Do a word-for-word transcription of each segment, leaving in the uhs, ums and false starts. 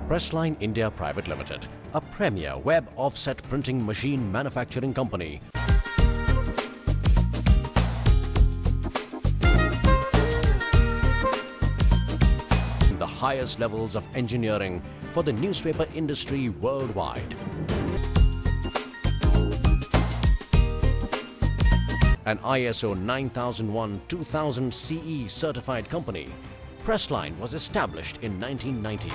Pressline India Private Limited, a premier web offset printing machine manufacturing company. The highest levels of engineering for the newspaper industry worldwide. An I S O nine thousand one two thousand C E certified company, Pressline was established in nineteen ninety.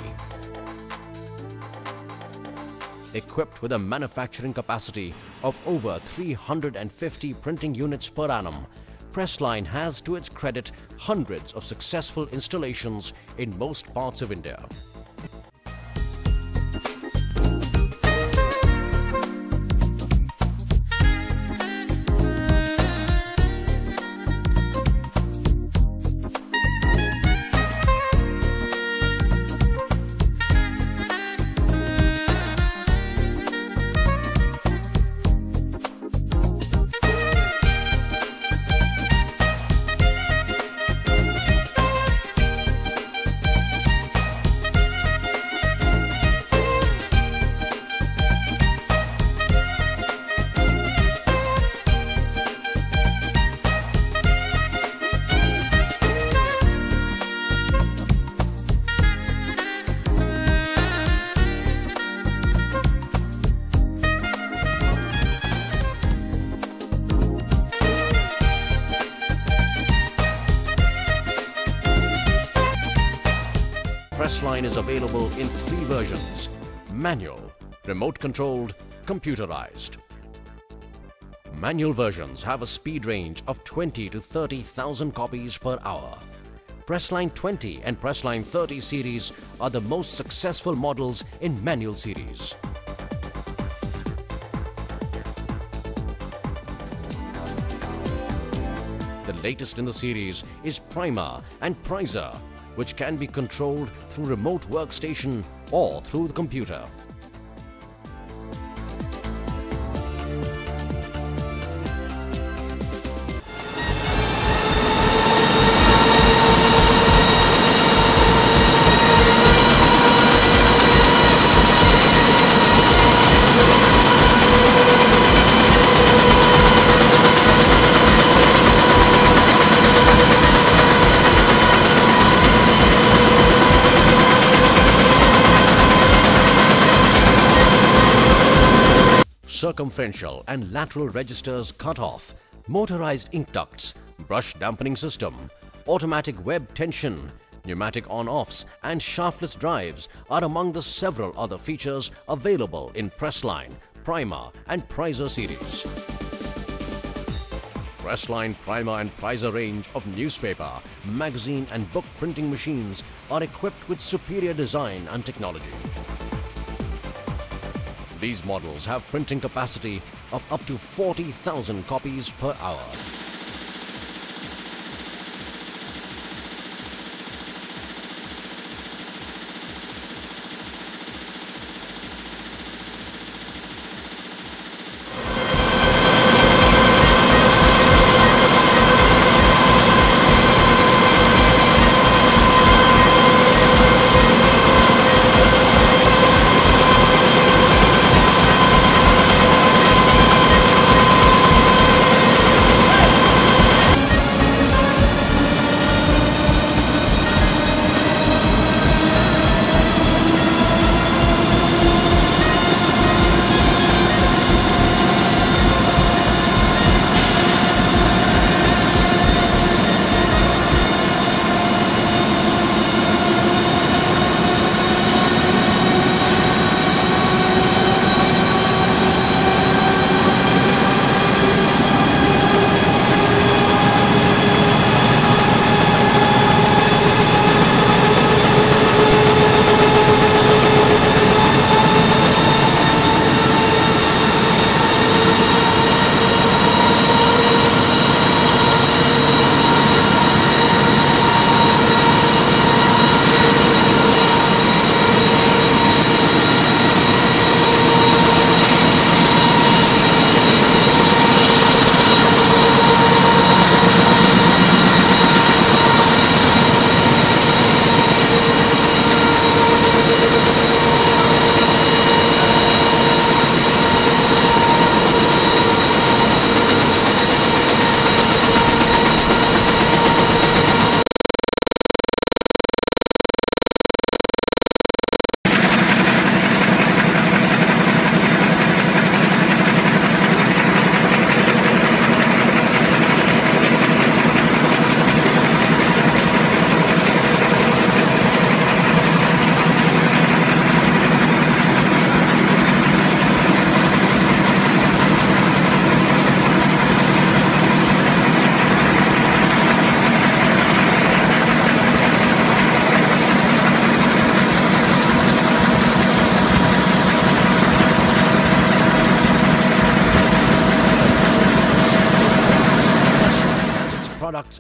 Equipped with a manufacturing capacity of over three hundred fifty printing units per annum, Pressline has to its credit hundreds of successful installations in most parts of India. Pressline is available in three versions: manual, remote controlled, computerized. Manual versions have a speed range of twenty to thirty thousand copies per hour. Pressline twenty and Pressline thirty series are the most successful models in manual series. The latest in the series is Primer and Prizer, which can be controlled through remote workstation or through the computer. Circumferential and lateral registers cut off, motorized ink ducts, brush dampening system, automatic web tension, pneumatic on-offs and shaftless drives are among the several other features available in Pressline, Primer and Prizer series. Pressline, Primer and Prizer range of newspaper, magazine and book printing machines are equipped with superior design and technology. These models have printing capacity of up to forty thousand copies per hour.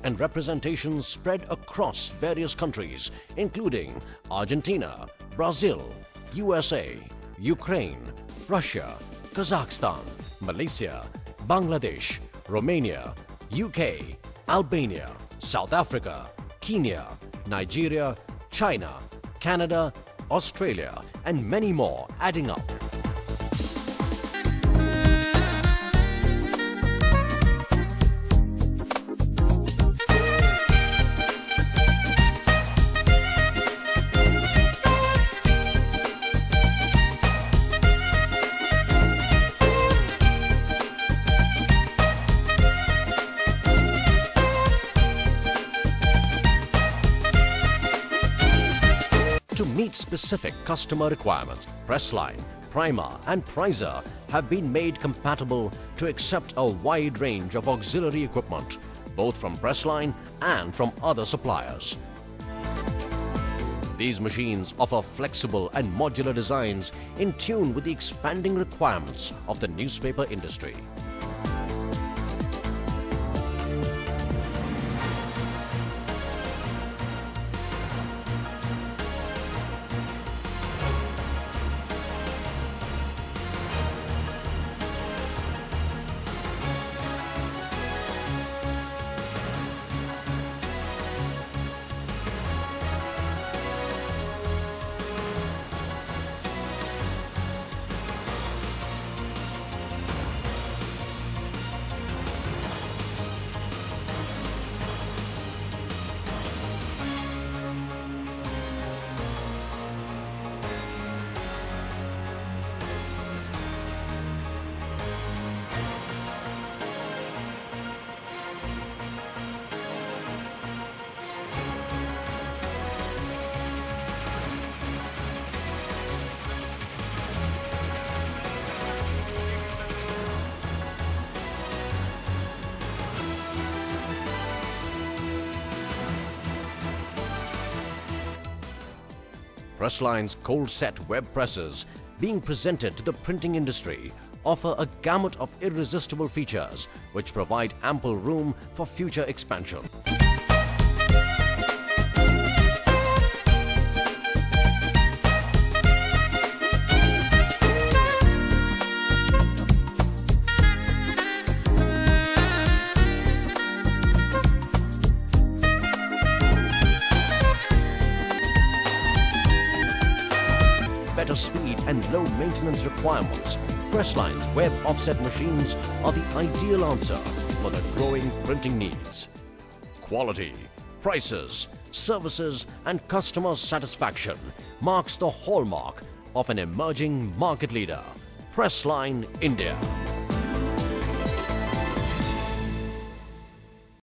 and representations spread across various countries, including Argentina, Brazil, U S A, Ukraine, Russia, Kazakhstan, Malaysia, Bangladesh, Romania, U K, Albania, South Africa, Kenya, Nigeria, China, Canada, Australia, and many more adding up. To meet specific customer requirements, Pressline, Primer and Prizer have been made compatible to accept a wide range of auxiliary equipment, both from Pressline and from other suppliers. These machines offer flexible and modular designs in tune with the expanding requirements of the newspaper industry. Pressline's cold set web presses, being presented to the printing industry, offer a gamut of irresistible features which provide ample room for future expansion. Better speed and low maintenance requirements, Pressline's web offset machines are the ideal answer for the growing printing needs. Quality, prices, services and customer satisfaction marks the hallmark of an emerging market leader, Pressline India.